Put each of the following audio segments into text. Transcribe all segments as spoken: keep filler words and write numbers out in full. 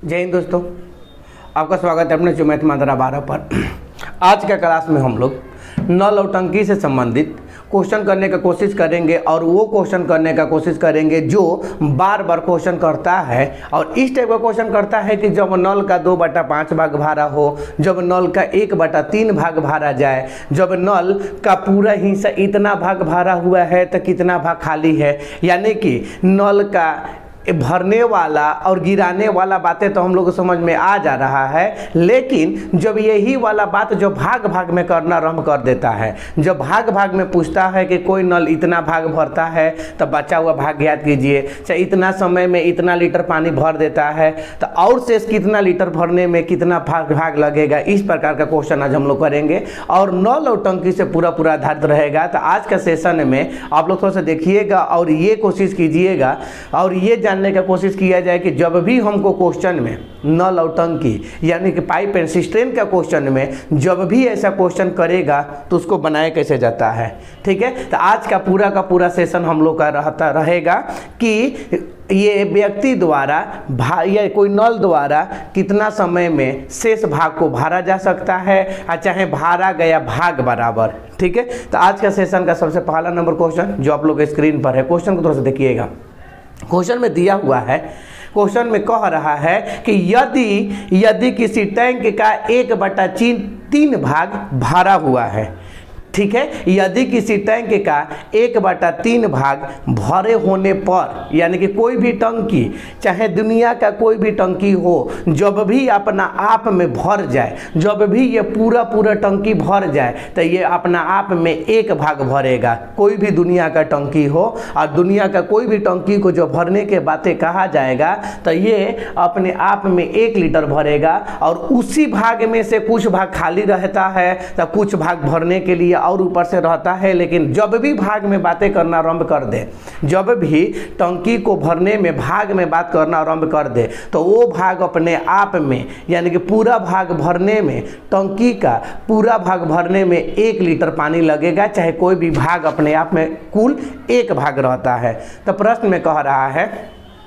जय हिंद दोस्तों, आपका स्वागत है अपने जो मैथ मात्रा बारह पर। आज का क्लास में हम लोग नल और टंकी से संबंधित क्वेश्चन करने का कोशिश करेंगे और वो क्वेश्चन करने का कोशिश करेंगे जो बार बार क्वेश्चन करता है और इस टाइप का क्वेश्चन करता है कि जब नल का दो बटा पाँच भाग भरा हो, जब नल का एक बटा तीन भाग भरा जाए, जब नल का पूरा हिस्सा इतना भाग भरा हुआ है तो कितना भाग खाली है, यानी कि नल का भरने वाला और गिराने वाला बातें तो हम लोग को समझ में आ जा रहा है, लेकिन जब यही वाला बात जो भाग भाग में करना आरंभ कर देता है, जब भाग भाग में पूछता है कि कोई नल इतना भाग भरता है तो बचा हुआ भाग ज्ञात कीजिए, चाहे इतना समय में इतना लीटर पानी भर देता है तो और शेष कितना लीटर भरने में कितना भाग भाग लगेगा, इस प्रकार का क्वेश्चन आज हम लोग करेंगे और नल और टंकी से पूरा पूरा आधारित रहेगा। तो आज का सेशन में आप लोग थोड़ा सा देखिएगा और ये कोशिश कीजिएगा और ये जानने का कोशिश किया जाए कि जब भी हमको क्वेश्चन में नल और टंकी यानी कि पाइप एंड सिस्टम का क्वेश्चन में जब भी ऐसा क्वेश्चन करेगा तो उसको बनाया कैसे जाता है। ठीक है, तो आज का पूरा का पूरा सेशन हम लोग का रहता रहेगा कि ये व्यक्ति द्वारा भा या कोई नल द्वारा कितना समय में शेष भाग को भरा जा सकता है और चाहे भरा गया भाग बराबर। ठीक है, तो आज का सेशन का सबसे पहला नंबर क्वेश्चन जो आप लोग स्क्रीन पर है, क्वेश्चन को थोड़ा सा देखिएगा। क्वेश्चन में दिया हुआ है, क्वेश्चन में कह रहा है कि यदि यदि किसी टैंक का एक बटा तीन भाग भरा हुआ है, ठीक है, यदि किसी टैंक का एक बटा तीन भाग भरे होने पर, यानी कि कोई भी टंकी चाहे दुनिया का कोई भी टंकी हो, जब भी अपना आप में भर जाए, जब भी ये पूरा पूरा टंकी भर जाए तो ये अपना आप में एक भाग भरेगा। कोई भी दुनिया का टंकी हो और दुनिया का कोई भी टंकी को जो भरने के बातें कहा जाएगा तो ये अपने आप में एक लीटर भरेगा और उसी भाग में से कुछ भाग खाली रहता है तो कुछ भाग भरने के लिए और ऊपर से रहता है। लेकिन जब भी भाग में बातें करना आरंभ कर दे, जब भी टंकी को भरने में भाग में बात करना आरंभ कर दे तो वो भाग अपने आप में, यानी कि पूरा भाग भरने में, टंकी का पूरा भाग भरने में एक लीटर पानी लगेगा, चाहे कोई भी भाग अपने आप में कुल एक भाग रहता है। तो प्रश्न में कह रहा है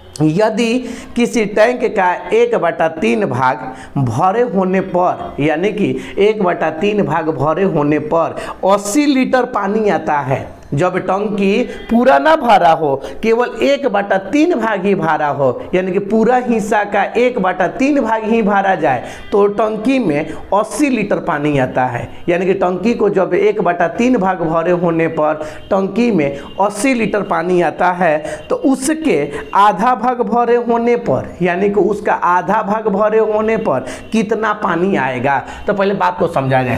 यदि किसी टैंक का एक बटा तीन भाग भरे होने पर, यानी कि एक बटा तीन भाग भरे होने पर अस्सी लीटर पानी आता है, जब टंकी पूरा ना भरा हो, केवल एक बटा तीन भाग ही भरा हो, यानी कि पूरा हिस्सा का एक बटा तीन भाग ही भरा जाए तो टंकी में अस्सी लीटर पानी आता है। यानी कि टंकी को जब एक बटा तीन भाग भरे होने पर टंकी में अस्सी लीटर पानी आता है तो उसके आधा भाग भरे होने पर, यानी कि उसका आधा भाग भरे होने पर कितना पानी आएगा। तो पहले बात को समझा जाए।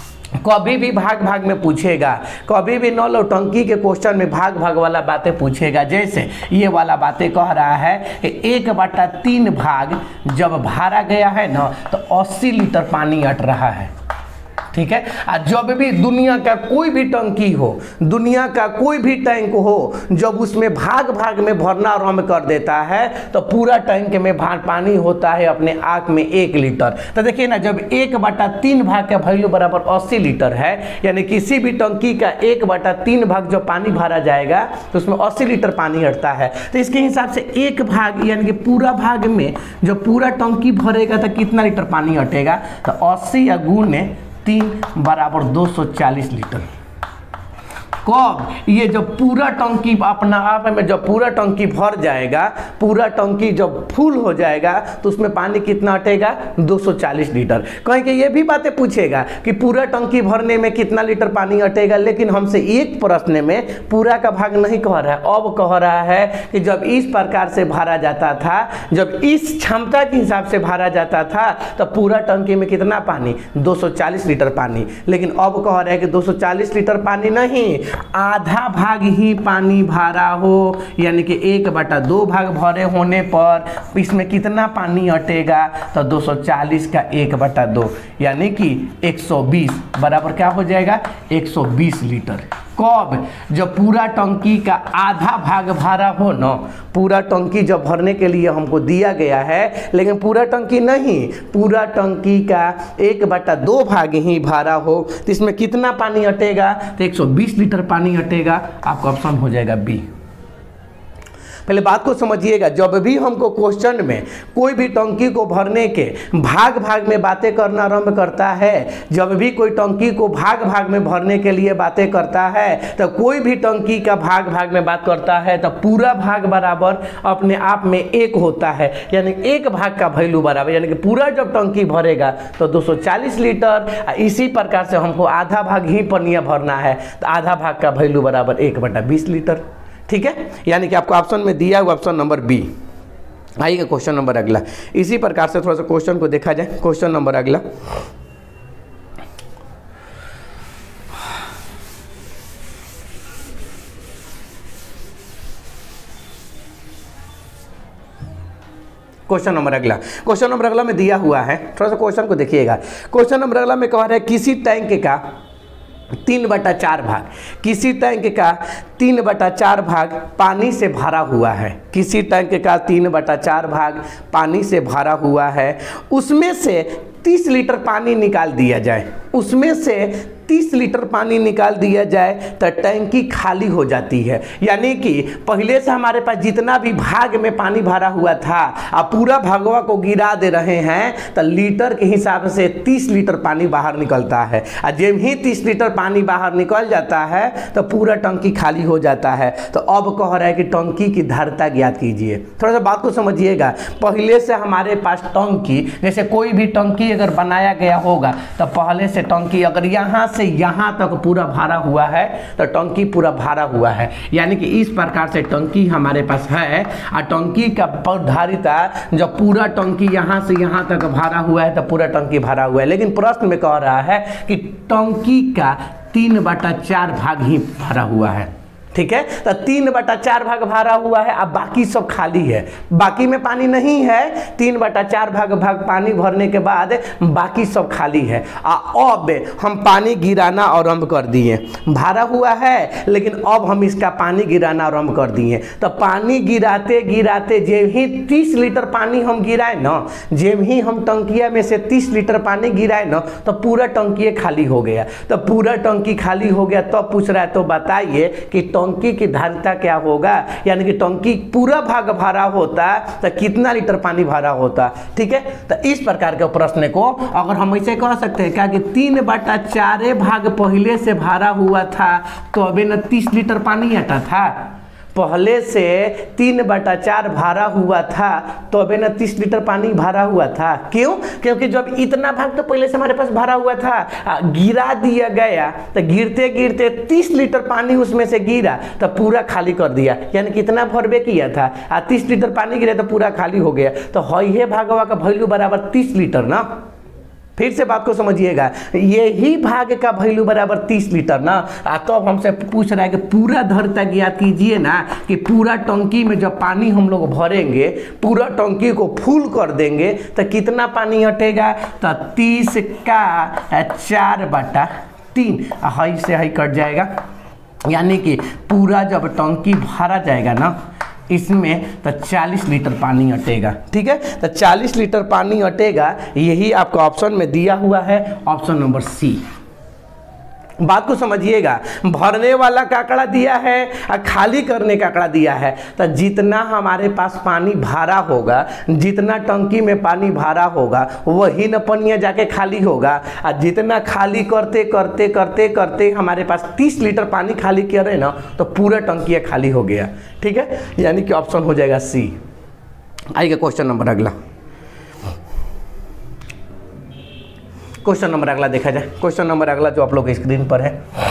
कभी भी भाग भाग में पूछेगा, कभी भी नल और टंकी के क्वेश्चन में भाग भाग वाला बातें पूछेगा, जैसे ये वाला बातें कह रहा है कि एक बटा तीन भाग जब भरा गया है ना तो अस्सी लीटर पानी अट रहा है। ठीक है, और जब भी दुनिया का कोई भी टंकी हो, दुनिया का कोई भी टैंक हो, जब उसमें भाग भाग में भरना आरंभ कर देता है तो पूरा टैंक में भाग पानी होता है अपने आप में एक लीटर। तो देखिए ना, जब एक बटा तीन भाग का वैल्यू बराबर अस्सी लीटर है, यानी किसी भी टंकी का एक बटा तीन भाग जो पानी भरा जाएगा तो उसमें अस्सी लीटर पानी हटता है। तो इसके हिसाब से एक भाग यानी कि पूरा भाग में जो पूरा टंकी भरेगा तो कितना लीटर पानी हटेगा, तो अस्सी या गुणे तीन बराबर दो सौ चालीस लीटर। कब ये जब पूरा टंकी अपना आप में जब पूरा टंकी भर जाएगा, पूरा टंकी जब फुल हो जाएगा तो उसमें पानी कितना हटेगा, दो सौ चालीस लीटर। कहीं कि ये भी बातें पूछेगा कि पूरा टंकी भरने में कितना लीटर पानी हटेगा, लेकिन हमसे एक प्रश्न में पूरा का भाग नहीं कह रहा है, अब कह रहा है कि जब इस प्रकार से भरा जाता था, जब इस क्षमता के हिसाब से भरा जाता था तो पूरा टंकी में कितना पानी, दो सौ चालीस लीटर पानी। लेकिन अब कह रहा है कि दो सौ चालीस लीटर पानी नहीं, आधा भाग ही पानी भरा हो, यानी कि एक बटा दो भाग भरे होने पर इसमें कितना पानी हटेगा, तो दो सौ चालीस का एक बटा दो यानी कि एक सौ बीस बराबर क्या हो जाएगा, एक सौ बीस लीटर। कब, जब पूरा टंकी का आधा भाग भरा हो ना, पूरा टंकी जब भरने के लिए हमको दिया गया है, लेकिन पूरा टंकी नहीं, पूरा टंकी का एक बटा दो भाग ही भरा हो तो इसमें कितना पानी हटेगा, तो एक सौ बीस लीटर पानी हटेगा। आपका ऑप्शन हो जाएगा बी। पहले बात को समझिएगा, जब भी हमको क्वेश्चन में कोई भी टंकी को भरने के भाग भाग में बातें करना आरंभ करता है, जब भी कोई टंकी को भाग भाग में भरने के लिए बातें करता है, तो कोई भी टंकी का भाग भाग में बात करता है तो पूरा भाग बराबर अपने आप में एक होता है, यानी एक भाग का वैल्यू बराबर, यानी कि पूरा जब टंकी भरेगा तो दो सौ चालीस लीटर। इसी प्रकार से हमको आधा भाग ही पनिया भरना है तो आधा भाग का वैल्यू बराबर एक बटा बीस लीटर। ठीक है, यानी कि आपको ऑप्शन में दिया हुआ ऑप्शन नंबर बी। आइएगा क्वेश्चन नंबर अगला, इसी प्रकार से थोड़ा सा क्वेश्चन को देखा जाए। क्वेश्चन नंबर अगला, क्वेश्चन नंबर अगला क्वेश्चन नंबर अगला में दिया हुआ है, थोड़ा सा क्वेश्चन को देखिएगा। क्वेश्चन नंबर अगला में कह रहा है किसी टैंक का तीन बटा चार भाग किसी टैंक का तीन बटा चार भाग पानी से भरा हुआ है। किसी टैंक का तीन बटा चार भाग पानी से भरा हुआ है, उसमें से तीस लीटर पानी निकाल दिया जाए उसमें से तीस लीटर पानी निकाल दिया जाए तो टैंकी खाली हो जाती है। यानी कि पहले से हमारे पास जितना भी भाग में पानी भरा हुआ था, अब पूरा भागवा को गिरा दे रहे हैं तो लीटर के हिसाब से तीस लीटर पानी बाहर निकलता है। और जब ही तीस लीटर पानी बाहर निकल जाता है तो पूरा टंकी खाली हो जाता है। तो अब कह रहा है कि टंकी की धारिता ज्ञात कीजिए। थोड़ा सा बात को समझिएगा, पहले से हमारे पास टंकी, जैसे कोई भी टंकी अगर बनाया गया होगा तो पहले से टंकी अगर यहाँ से यहाँ तक पूरा भरा हुआ है तो टंकी पूरा भरा हुआ है, यानी कि इस प्रकार से टंकी हमारे पास है। और टंकी का धारिता जब पूरा टंकी यहाँ से यहाँ तक भरा हुआ है तो पूरा टंकी भरा हुआ है। लेकिन प्रश्न में कह रहा है कि टंकी का तीन बटा चार भाग ही भरा हुआ है। ठीक है, तो तीन बटा चार भाग भरा हुआ है, अब बाकी सब खाली है, बाकी में पानी नहीं है। तीन बटा चार भाग भाग पानी भरने के बाद बाकी सब खाली है। अब हम पानी गिराना आरंभ कर दिए, भरा हुआ है लेकिन अब हम इसका पानी गिराना आरंभ कर दिए। तो पानी गिराते गिराते जब ही तीस लीटर पानी हम गिराए ना, जब ही हम टंकिया में से तीस लीटर पानी गिराए ना तो पूरा टंकी खाली हो गया। तो पूरा टंकी खाली हो गया तो पूछ रहा है तो बताइए कि टंकी की धारिता क्या होगा, यानी कि टंकी पूरा भाग भरा होता तो कितना लीटर पानी भरा होता। ठीक है, तो इस प्रकार के प्रश्न को अगर हम ऐसे कह सकते हैं क्या कि तीन बटा चारे भाग पहले से भरा हुआ था तो अभी न तीस लीटर पानी आता था। पहले से तीन बटा चार भरा हुआ था तो अभी ना तीस लीटर पानी भरा हुआ था। क्यों? क्योंकि जब इतना भाग तो पहले से हमारे पास भरा हुआ था, आ, गिरा दिया गया तो गिरते गिरते तीस लीटर पानी उसमें से गिरा तो पूरा खाली कर दिया, यानी कितना भरबे किया था आ तीस लीटर पानी गिरा तो पूरा खाली हो गया। तो है भागवा का वैल्यू बराबर तीस लीटर ना। फिर से बात को समझिएगा, यही भाग का वैल्यू बराबर तीस लीटर ना। तो अब हमसे पूछ रहा है कि पूरा धारिता ज्ञात कीजिए ना, कि पूरा टंकी में जब पानी हम लोग भरेंगे, पूरा टंकी को फुल कर देंगे तो कितना पानी हटेगा। तो तीस का चार बटा तीन हाई से हाई कट जाएगा, यानी कि पूरा जब टंकी भरा जाएगा ना इसमें तो चालीस लीटर पानी अटेगा। ठीक है, तो चालीस लीटर पानी अटेगा, यही आपका ऑप्शन में दिया हुआ है, ऑप्शन नंबर सी। बात को समझिएगा, भरने वाला का आंकड़ा दिया है और खाली करने का आंकड़ा दिया है। तो जितना हमारे पास पानी भरा होगा, जितना टंकी में पानी भरा होगा वही न पनिया जाके खाली होगा। और जितना खाली करते करते करते करते हमारे पास तीस लीटर पानी खाली करे ना तो पूरा टंकी खाली हो गया। ठीक है, यानी कि ऑप्शन हो जाएगा सी। आइएगा क्वेश्चन नंबर अगला। क्वेश्चन नंबर अगला देखा जाए। क्वेश्चन नंबर अगला जो आप लोग स्क्रीन पर है,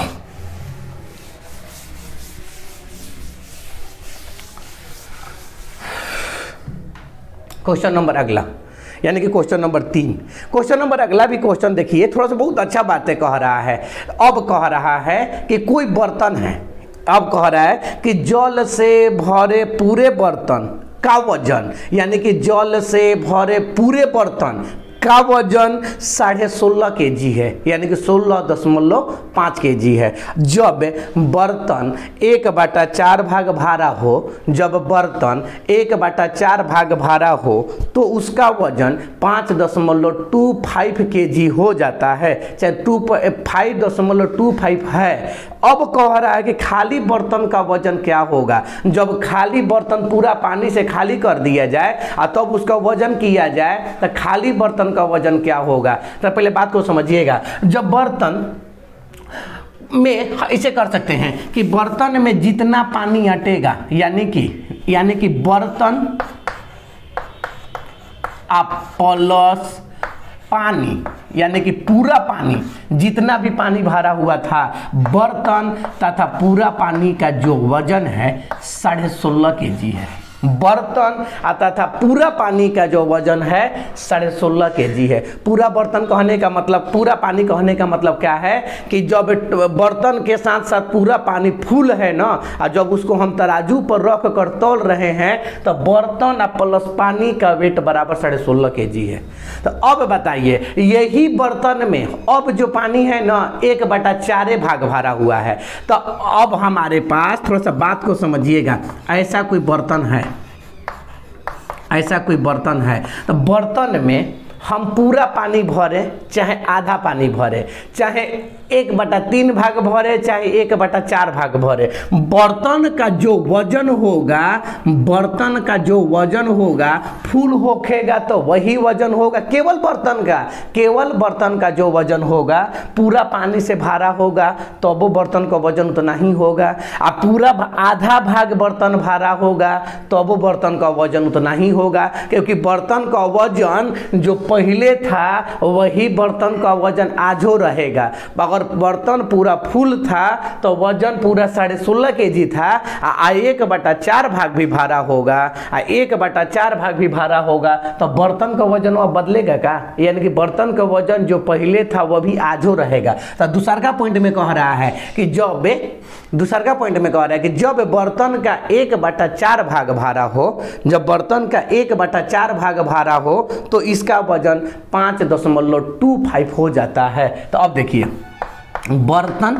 क्वेश्चन नंबर अगला यानी कि क्वेश्चन नंबर तीन। क्वेश्चन नंबर अगला भी क्वेश्चन देखिए, थोड़ा सा बहुत अच्छा बातें कह रहा है। अब कह रहा है कि कोई बर्तन है, अब कह रहा है कि जल से भरे पूरे बर्तन का वजन, यानी कि जल से भरे पूरे बर्तन का वजन साढ़े सोलह के जी है, यानी कि सोलह दशमलव पाँच के जी है। जब बर्तन एक बटा चार भाग भारा हो जब बर्तन एक बटा चार भाग भारा हो तो उसका वजन पाँच दशमलव टू फाइव के जी हो जाता है, चाहे टू फाइव दशमलव टू फाइव है। अब कह रहा है कि खाली बर्तन का वजन क्या होगा। जब खाली बर्तन पूरा पानी से खाली कर दिया जाए और तब तो उसका वजन किया जाए तो खाली बर्तन का वजन क्या होगा। तो पहले बात को समझिएगा। जब बर्तन में इसे कर सकते हैं कि बर्तन में जितना पानी अटेगा, यानी कि यानी कि बर्तन आप प्लस पानी, यानी कि पूरा पानी, जितना भी पानी भरा हुआ था बर्तन तथा पूरा पानी का जो वजन है साढ़े सोलह के जी है। बर्तन तथा पूरा पानी का जो वजन है साढ़े सोलह के जी है। पूरा बर्तन कहने का मतलब, पूरा पानी कहने का मतलब क्या है कि जब बर्तन के साथ साथ पूरा पानी फुल है ना, और जब उसको हम तराजू पर रख कर तौल रहे हैं तो बर्तन प्लस पानी का वेट बराबर साढ़े सोलह के जी है। तो अब बताइए, यही बर्तन में अब जो पानी है ना एक बटा चारे भाग भरा हुआ है। तो अब हमारे पास थोड़ा सा बात को समझिएगा, ऐसा कोई बर्तन है, ऐसा कोई बर्तन है तो बर्तन में हम पूरा पानी भरे चाहे आधा पानी भरे, चाहे एक बटा तीन भाग भरे चाहे एक बटा चार भाग भरे, बर्तन का जो वजन होगा बर्तन का जो वजन होगा फुल होखेगा तो वही वजन होगा केवल बर्तन का, केवल बर्तन का जो वजन होगा पूरा पानी से भरा होगा तो वो बर्तन का वजन उतना ही होगा। और पूरा आधा भाग बर्तन भरा होगा तो वो बर्तन का वजन उतना ही होगा, क्योंकि बर्तन का वजन जो पहले था वही बर्तन का वजन आजो रहेगा। अगर बर्तन पूरा फुल था तो वजन पूरा साढ़े सोलह के जी था, आ एक बटा चार भाग भी भारा होगा, आ एक बटा चार भाग भी भारा होगा तो बर्तन का वजन वह बदलेगा का, यानी कि बर्तन का वजन जो पहले था वह भी आजो रहेगा। तो दूसरा पॉइंट में कह रहा है कि जब दूसरा पॉइंट में कह रहा है कि जब बर्तन का एक बटा चार भाग भारा हो, जब बर्तन का एक बटा चार भाग भारा हो तो इसका वजन पाँच दशमलव टू फाइव हो जाता है। तो अब देखिए, बर्तन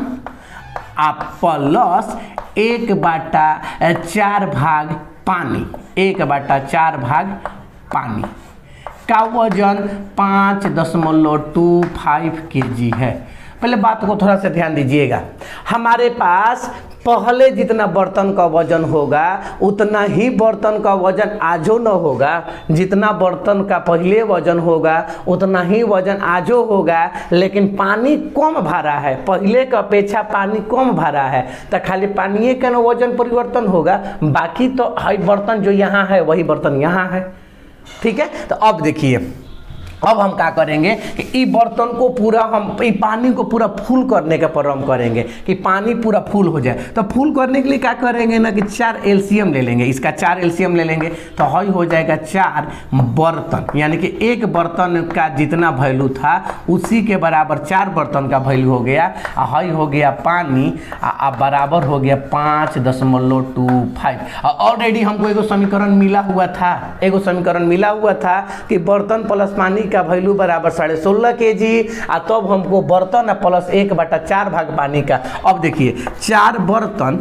आप प्लस एक बटा चार भाग पानी, एक बटा चार भाग पानी का वजन पाँच दशमलव टू फाइव के जी है। पहले बात को थोड़ा सा ध्यान दीजिएगा, हमारे पास पहले जितना बर्तन का वजन होगा उतना ही बर्तन का वजन आजो न होगा, जितना बर्तन का पहले वजन होगा उतना ही वजन आजो होगा, लेकिन पानी कम भरा है, पहले का अपेक्षा पानी कम भरा है तो खाली पानी का वजन परिवर्तन होगा, बाकी तो हर बर्तन जो यहाँ है वही बर्तन यहाँ है। ठीक है, तो अब देखिए, अब हम क्या करेंगे कि इस बर्तन को पूरा हम इस पानी को पूरा फुल करने का प्रारंभ करेंगे कि पानी पूरा फुल हो जाए। तो फुल करने के लिए क्या करेंगे ना कि चार एलसीएम ले लेंगे, इसका चार एलसीएम ले लेंगे तो हई हो जाएगा चार बर्तन, यानी कि एक बर्तन का जितना वैल्यू था उसी के बराबर चार बर्तन का वैल्यू हो गया, हई हो गया पानी आ बराबर हो गया पाँच दशमलव टू फाइव। ऑलरेडी हमको एगो समीकरण मिला हुआ था, एगो समीकरण मिला हुआ था कि बर्तन प्लस पानी का वैल्यू बराबर साढ़े सोलह के जी, आ तब तो हमको बर्तन प्लस एक बटा चार भाग पानी का। अब देखिए, चार बर्तन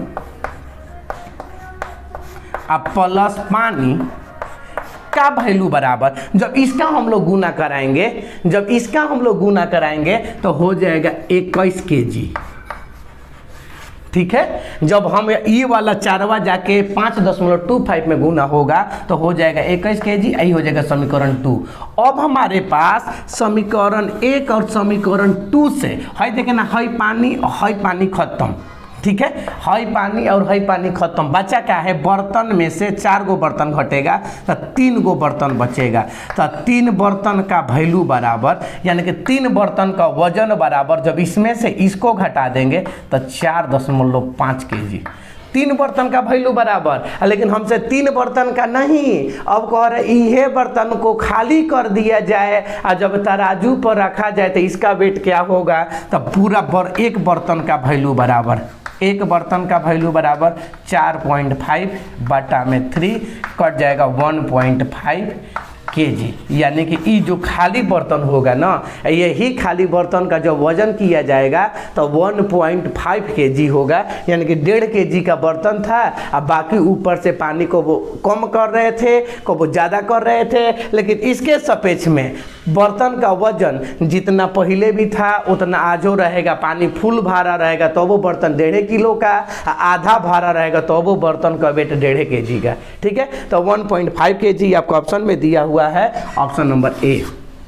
प्लस पानी का वैल्यू बराबर, जब इसका हम लोग गुना कराएंगे जब इसका हम लोग गुना कराएंगे तो हो जाएगा इक्कीस के जी। ठीक है, जब हम ये वाला चारवा जाके पाँच दशमलव टू फाइव में गुना होगा तो हो जाएगा इक्कीस के जी, यही हो जाएगा समीकरण टू। अब हमारे पास समीकरण एक और समीकरण टू से है, देखे ना, हई पानी हई पानी खत्म। ठीक है, हई पानी और हई पानी खत्म, बचा क्या है, बर्तन में से चार गो बर्तन घटेगा तो तीन गो बर्तन बचेगा। तो तीन बर्तन का वैल्यू बराबर, यानी कि तीन बर्तन का वजन बराबर, जब इसमें से इसको घटा देंगे तो चार दशमलव पाँच के जी। तीन बर्तन का वैल्यू बराबर, लेकिन हमसे तीन बर्तन का नहीं, अब कह रहे ये बर्तन को खाली कर दिया जाए और जब तराजू पर रखा जाए तो इसका वेट क्या होगा, तो पूरा बर, एक बर्तन का वैल्यू बराबर, एक बर्तन का वैल्यू बराबर चार पॉइंट फाइव बटा में थ्री कट जाएगा वन पॉइंट फाइव केजी, यानी कि ये जो खाली बर्तन होगा ना, यही खाली बर्तन का जो वजन किया जाएगा तो वन पॉइंट फाइव केजी होगा, यानी कि डेढ़ केजी का बर्तन था। अब बाकी ऊपर से पानी को वो कम कर रहे थे, को वो ज़्यादा कर रहे थे, लेकिन इसके सापेक्ष में बर्तन का वजन जितना पहले भी था उतना आजो रहेगा। पानी फुल भारा रहेगा तो वो बर्तन डेढ़ किलो का, आधा भारा रहेगा तो वो बर्तन का वेट डेढ़ केजी का। ठीक है, तो वन पॉइंट फाइव केजी आपको ऑप्शन में दिया हुआ है, ऑप्शन नंबर ए।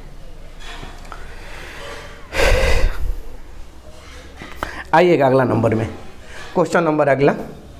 आइएगा अगला नंबर में, क्वेश्चन नंबर अगला।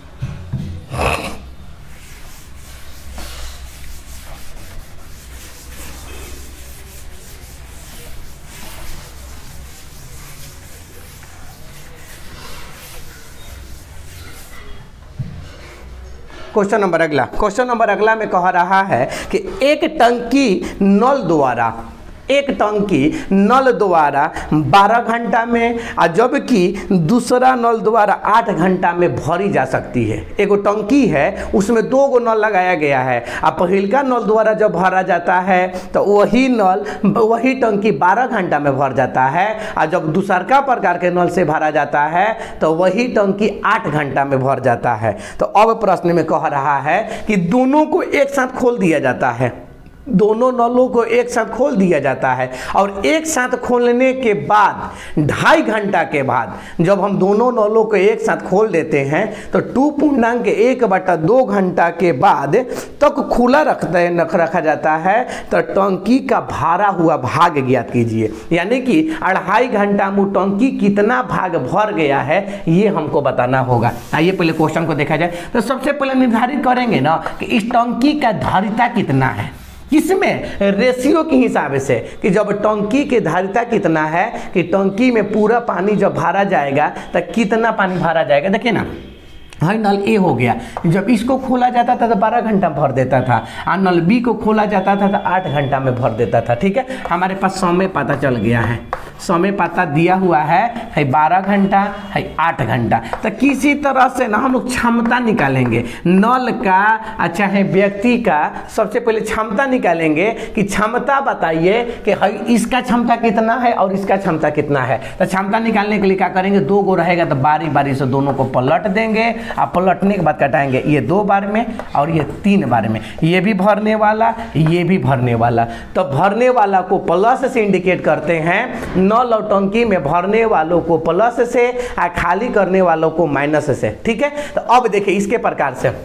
क्वेश्चन नंबर अगला क्वेश्चन नंबर अगला में कह रहा है कि एक टंकी नल द्वारा एक टंकी नल द्वारा बारह घंटा में और जबकि दूसरा नल द्वारा आठ घंटा में भरी जा सकती है। एगो टंकी है, उसमें दो गो नल लगाया गया है। अब पहिलका नल द्वारा जब भरा जाता है तो वही नल वही टंकी बारह घंटा में भर जाता है, और जब दूसरका प्रकार के नल से भरा जाता है तो वही टंकी आठ घंटा में भर जाता है। तो अब प्रश्न में कह रहा है कि दोनों को एक साथ खोल दिया जाता है, दोनों नलों को एक साथ खोल दिया जाता है, और एक साथ खोलने के बाद ढाई घंटा के बाद जब हम दोनों नलों को एक साथ खोल देते हैं तो टू पूर्णांक एक बटा दो घंटा के बाद तक तो खुला रखते रखा जाता है। तो टंकी का भरा हुआ भाग ज्ञात कीजिए, यानी कि अढ़ाई घंटा में टंकी कितना भाग भर गया है ये हमको बताना होगा। आइए पहले क्वेश्चन को देखा जाए। तो सबसे पहले निर्धारित करेंगे ना कि इस टंकी का धारिता कितना है, किसमें रेशियो के हिसाब से, कि जब टंकी की धारिता कितना है, कि टंकी में पूरा पानी जब भरा जाएगा तो कितना पानी भरा जाएगा। देखिए ना, हाई नल ए हो गया, जब इसको खोला जाता था तो बारह घंटा भर देता था, और नल बी को खोला जाता था तो आठ घंटा में भर देता था। ठीक है, हमारे पास समय पता चल गया है, समय पता दिया हुआ है है बारह घंटा है आठ घंटा। तो किसी तरह से ना हम लोग क्षमता निकालेंगे नल का, चाहे व्यक्ति का। सबसे पहले क्षमता निकालेंगे कि क्षमता बताइए कि है इसका क्षमता कितना है और इसका क्षमता कितना है। तो क्षमता निकालने के लिए क्या करेंगे, दो गो रहेगा तो बारी बारी से दोनों को पलट देंगे, आप पलटने के बाद कटाएंगे, ये दो बार में और ये तीन बार में, ये भी भरने वाला ये भी भरने वाला। तो भरने वाला को प्लस से इंडिकेट करते हैं, नल और टंकी में भरने वालों को प्लस से और खाली करने वालों को माइनस से। ठीक है, तो अब देखिए इसके प्रकार से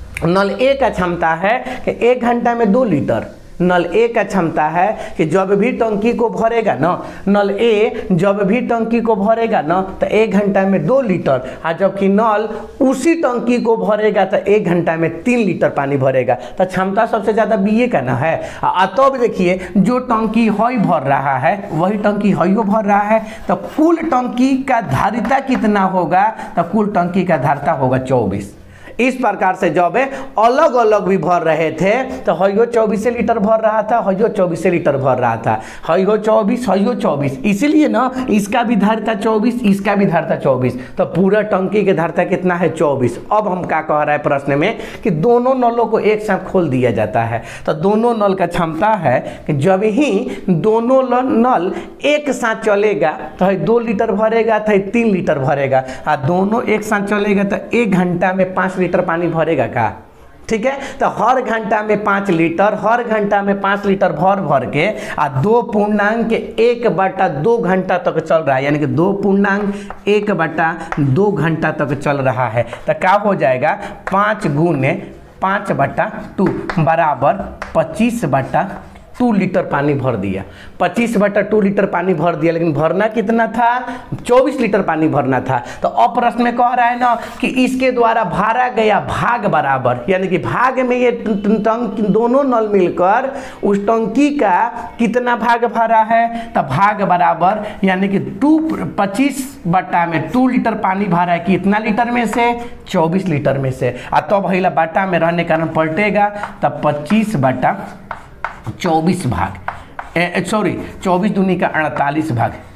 नल ए का क्षमता है कि एक घंटा में दो लीटर, नल ए का क्षमता है कि जब भी टंकी को भरेगा ना, नल ए जब भी टंकी को भरेगा ना तो एक घंटा में दो लीटर, और जबकि नल उसी टंकी को भरेगा तो एक घंटा में तीन लीटर पानी भरेगा। तो क्षमता सबसे ज़्यादा बी ए का ना है। तो अब देखिए जो टंकी हई भर रहा है वही टंकी हईयो भर रहा है, तो कुल टंकी का धारिता कितना होगा, तो कुल टंकी का धारिता होगा चौबीस। इस प्रकार से जब अलग अलग भी भर रहे थे तो हयो चौबीस लीटर भर रहा था, हयो चौबीस लीटर भर रहा था, हयो चौबीस हयो चौबीस, इसीलिए ना इसका भी धारिता चौबीस इसका भी धारिता चौबीस, तो पूरा टंकी के धारिता कितना है चौबीस। अब हम क्या कह रहा है प्रश्न में कि दोनों नलों को एक साथ खोल दिया जाता है, तो दोनों नल का क्षमता है कि जब ही दोनों नल एक साथ चलेगा तो दो लीटर भरेगा तो तीन लीटर भरेगा, और दोनों एक साथ चलेगा तो एक घंटा में पाँच लीटर पानी भरेगा का। ठीक है, तो हर घंटा में पाँच लीटर हर घंटा में पाँच लीटर भर भर के आ दो पूर्णांक एक बटा दो घंटा तक चल रहा है, यानी कि दो पूर्णांक एक बटा दो घंटा तक चल रहा है। तो क्या हो जाएगा, पाँच गुने पाँच बटा टू बराबर पच्चीस बटा टू लीटर पानी भर दिया, पच्चीस बटा टू लीटर पानी भर दिया, लेकिन भरना कितना था, चौबीस लीटर पानी भरना था। तो अब प्रश्न में कह रहा है ना कि इसके द्वारा भरा गया भाग बराबर, यानी कि भाग में ये टंकी दोनों नल मिलकर उस टंकी का कितना भाग भरा है, तो भाग बराबर यानी कि टू पच्चीस बटा में टू लीटर पानी भरा है, कितना लीटर में से, चौबीस लीटर में से। और तब तो पहला बटा में रहने के कारण पलटेगा, तब पच्चीस बटा चौबीस भाग, सॉरी चौबीस दूनी का अड़तालीस भाग,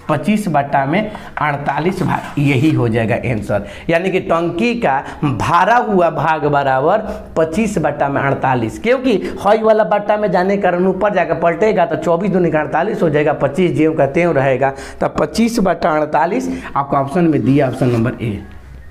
पच्चीस बट्टा में अड़तालीस भाग, यही हो जाएगा आंसर। यानी कि टंकी का भरा हुआ भाग बराबर पच्चीस बट्टा में अड़तालीस, क्योंकि हई वाला बट्टा में जाने के कारण ऊपर जाकर पलटेगा तो चौबीस दूनी का अड़तालीस हो जाएगा, पच्चीस जेव का त्यों रहेगा, तो पच्चीस बट्टा अड़तालीस आपको ऑप्शन में दिया, ऑप्शन नंबर ए।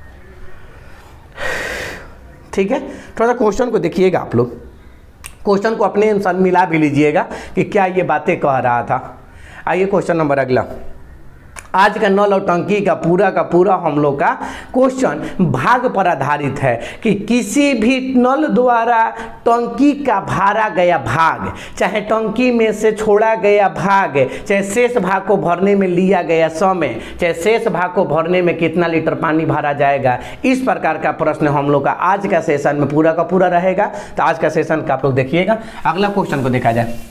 ठीक है, थोड़ा सा क्वेश्चन को देखिएगा आप लोग, क्वेश्चन को अपने अनुसार मिला भी लीजिएगा कि क्या ये बातें कह रहा था। आइए क्वेश्चन नंबर अगला, आज का नल और टंकी का पूरा का पूरा हम लोग का क्वेश्चन भाग पर आधारित है कि किसी भी नल द्वारा टंकी का भरा गया भाग, चाहे टंकी में से छोड़ा गया भाग, चाहे शेष भाग को भरने में लिया गया समय, चाहे शेष भाग को भरने में कितना लीटर पानी भरा जाएगा, इस प्रकार का प्रश्न हम लोग का आज का सेशन में पूरा का पूरा रहेगा। तो आज का सेशन का आप लोग देखिएगा। अगला क्वेश्चन को देखा जाए,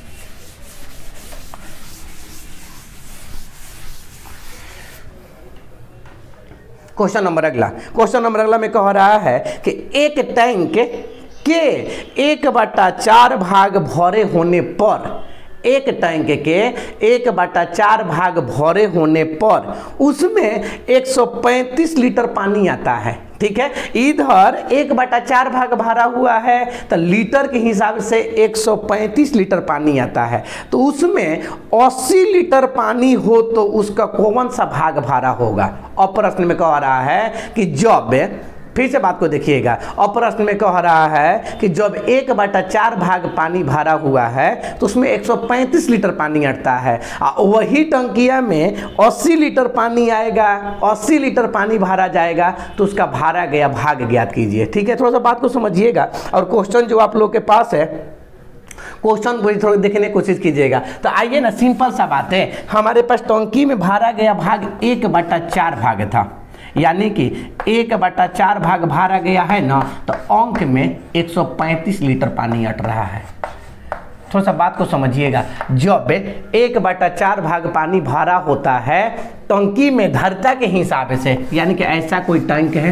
क्वेश्चन नंबर अगला, क्वेश्चन नंबर अगला में कह रहा है कि एक टैंक के एक बटा चार भाग भरे होने पर, एक टैंक के एक बटा चार भाग भरे होने पर उसमें एक सौ पैंतीस लीटर पानी आता है। ठीक है, इधर एक बटा चार भाग भरा हुआ है तो लीटर के हिसाब से एक सौ पैंतीस लीटर पानी आता है, तो उसमें अस्सी लीटर पानी हो तो उसका कौन सा भाग भरा होगा। और प्रश्न में कह रहा है कि जब, फिर से बात को देखिएगा, और प्रश्न में कह रहा है कि जब एक बटा चार भाग पानी भरा हुआ है तो उसमें एक सौ पैंतीस लीटर पानी अटता है, और वही टंकिया में अस्सी लीटर पानी आएगा, अस्सी लीटर पानी भरा जाएगा तो उसका भरा गया भाग ज्ञात कीजिए। ठीक है, थोड़ा सा बात को समझिएगा और क्वेश्चन जो आप लोग के पास है क्वेश्चन को थोड़ा देखने की कोशिश कीजिएगा। तो आइए ना, सिंपल सा बात है, हमारे पास टंकी में भरा गया भाग एक बटा चार भाग था, यानी कि एक बटा चार भाग भरा गया है ना, तो अंक में एक सौ पैंतीस लीटर पानी अट रहा है। थोड़ा सा बात को समझिएगा, जब एक बटा चार भाग पानी भरा होता है टंकी में धारिता के हिसाब से, यानी कि ऐसा कोई टैंक है,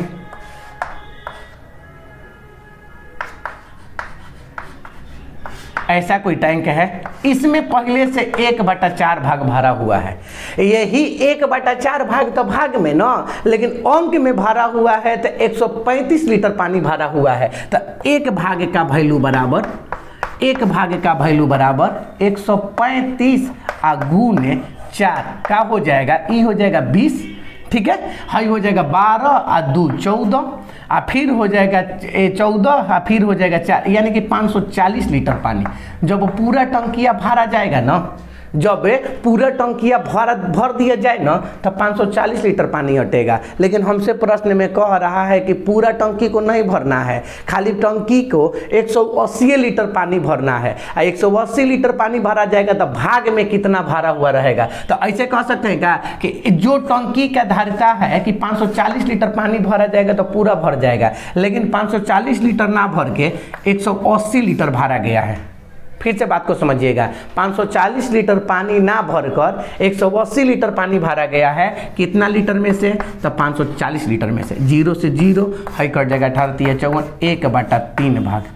ऐसा कोई टैंक है, इसमें पहले से एक बटा चार भाग भरा हुआ है, यही एक बटा चार भाग तो भाग में ना, लेकिन अंक में भरा हुआ है तो एक सौ पैंतीस लीटर पानी भरा हुआ है, तो एक भाग का वैल्यू बराबर, एक भाग का वैल्यू बराबर एक सौ पैंतीस आ गुने चार का हो जाएगा, ई हो जाएगा बीस। ठीक है, हाई हो जाएगा बारह आ दो चौदह, आ फिर हो जाएगा चौदह, आ फिर हो जाएगा चार, यानी कि पाँच सौ चालीस लीटर पानी। जब पूरा टंकिया भरा जाएगा ना, जब पूरा टंकिया भर भर दिया जाए ना तो पाँच सौ चालीस लीटर पानी हटेगा। लेकिन हमसे प्रश्न में कह रहा है कि पूरा टंकी को नहीं भरना है, खाली टंकी को एक सौ अस्सी लीटर पानी भरना है, और एक सौ अस्सी लीटर पानी भरा जाएगा तो भाग में कितना भरा हुआ रहेगा। तो ऐसे कह सकते हैं क्या कि जो टंकी का धारिता है कि पाँच सौ चालीस लीटर पानी भरा जाएगा तो पूरा भर जाएगा, लेकिन पाँच सौ चालीस लीटर ना भर के एक सौ अस्सी लीटर भरा गया है। फिर से बात को समझिएगा, पाँच सौ चालीस लीटर पानी ना भरकर एक सौ अस्सी लीटर पानी भरा गया है, कितना लीटर में से, तो पाँच सौ चालीस लीटर में से, जीरो से जीरो हाई कट जाएगा, अठारह तिया चौवन, एक बटा तीन भाग।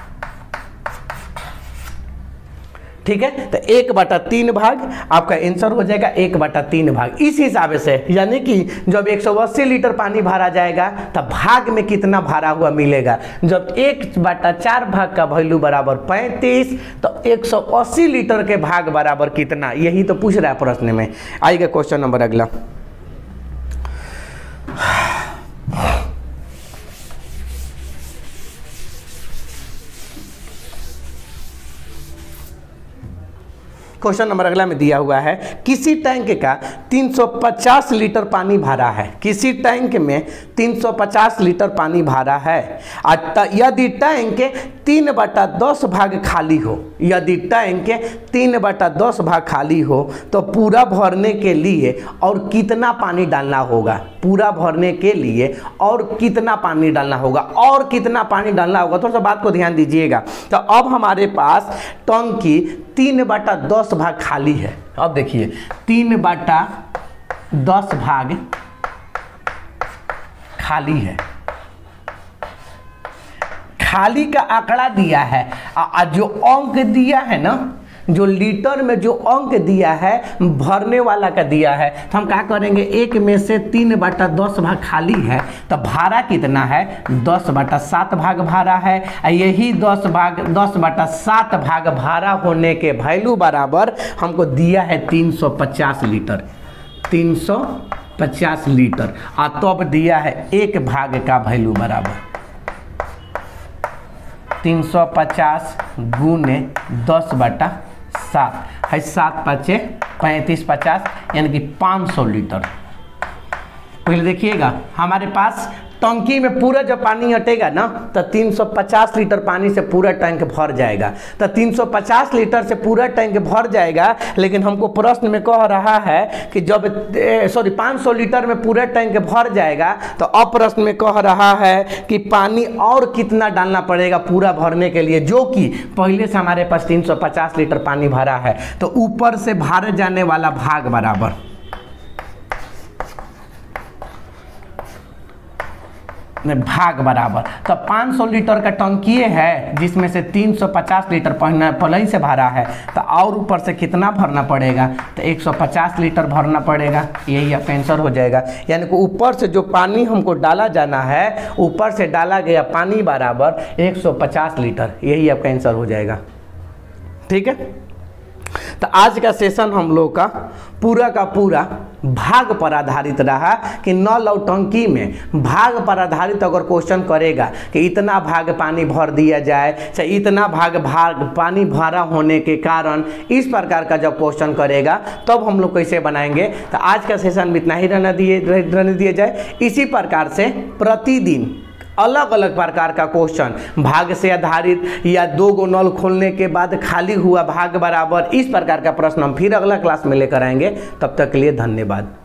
ठीक है, तो एक बटा तीन भाग आपका आंसर हो जाएगा, एक बटा तीन भाग। इस हिसाब से यानी कि जब एक सौ अस्सी लीटर पानी भरा जाएगा तब भाग में कितना भरा हुआ मिलेगा। जब एक बटा चार भाग का वैल्यू बराबर पैंतीस तो एक सौ अस्सी लीटर के भाग बराबर कितना, यही तो पूछ रहा है प्रश्न में। आइएगा क्वेश्चन नंबर अगला, क्वेश्चन नंबर अगला में दिया हुआ है, किसी टैंक का तीन सौ पचास लीटर पानी भरा है, किसी टैंक में तीन सौ पचास लीटर पानी भरा है, यदि टैंक तीन बटा दस भाग खाली हो, यदि टैंक तीन बटा दस भाग खाली हो तो पूरा भरने के लिए और कितना पानी डालना होगा, पूरा भरने के लिए और कितना पानी डालना होगा, और कितना पानी डालना होगा। थोड़ा सा बात को ध्यान दीजिएगा। तो अब हमारे पास टंकी तीन बटा दस भाग खाली है। अब देखिए, तीन बटा दस भाग खाली है, खाली का आंकड़ा दिया है, आ, जो अंक दिया है ना, जो लीटर में जो अंक दिया है भरने वाला का दिया है, तो हम क्या करेंगे, एक में से तीन बटा दस भाग खाली है, तो भाड़ा कितना है, दस बटा सात भाग भाड़ा है। यही दस भाग दस बटा सात भाग भाड़ा होने के वैल्यू बराबर हमको दिया है तीन सौ पचास लीटर, तीन सौ पचास लीटर। और तब दिया है एक भाग का वैल्यू बराबर तीन सौ पचास गुने दस बटा सात है, सात पचे पैंतीस, पचास यानी कि पाँच सौ लीटर। पहले देखिएगा हमारे पास टंकी में पूरा जब पानी हटेगा ना तो तीन सौ पचास लीटर पानी से पूरा टैंक भर जाएगा, तो तीन सौ पचास लीटर से पूरा टैंक भर जाएगा। लेकिन हमको प्रश्न में कह रहा है कि जब सॉरी पाँच सौ लीटर में पूरा टैंक भर जाएगा, तो अब प्रश्न में कह रहा है कि पानी और कितना डालना पड़ेगा पूरा भरने के लिए, जो कि पहले से हमारे पास तीन सौ पचास लीटर पानी भरा है। तो ऊपर से भरे जाने वाला भाग बराबर भाग बराबर तो पाँच सौ लीटर का टंकी है जिसमें से तीन सौ पचास लीटर पहले ही से भरा है, तो और ऊपर से कितना भरना पड़ेगा, तो एक सौ पचास लीटर भरना पड़ेगा। यही आपका आंसर हो जाएगा। यानी कि ऊपर से जो पानी हमको डाला जाना है, ऊपर से डाला गया पानी बराबर एक सौ पचास लीटर, यही आपका आंसर हो जाएगा। ठीक है, तो आज का सेशन हम लोग का पूरा का पूरा भाग पर आधारित रहा कि नल और टंकी में भाग पर आधारित अगर क्वेश्चन करेगा कि इतना भाग पानी भर दिया जाए, चाहे इतना भाग भाग पानी भरा होने के कारण, इस प्रकार का जब क्वेश्चन करेगा तब हम लोग कैसे बनाएंगे। तो आज का सेशन में इतना ही रहना दिए रहने दिया जाए। इसी प्रकार से प्रतिदिन अलग अलग प्रकार का क्वेश्चन भाग से आधारित या दो गो नल खोलने के बाद खाली हुआ भाग बराबर, इस प्रकार का प्रश्न हम फिर अगला क्लास में लेकर आएंगे। तब तक के लिए धन्यवाद।